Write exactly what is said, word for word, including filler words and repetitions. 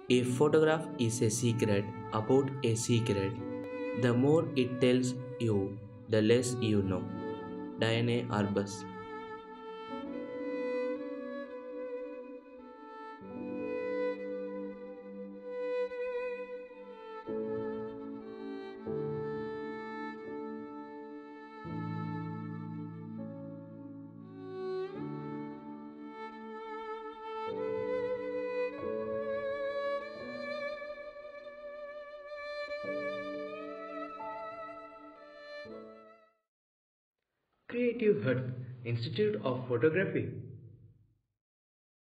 A photograph is a secret about a secret. The more it tells you, the less you know. Diane Arbus. Creative Hut Institute of Photography.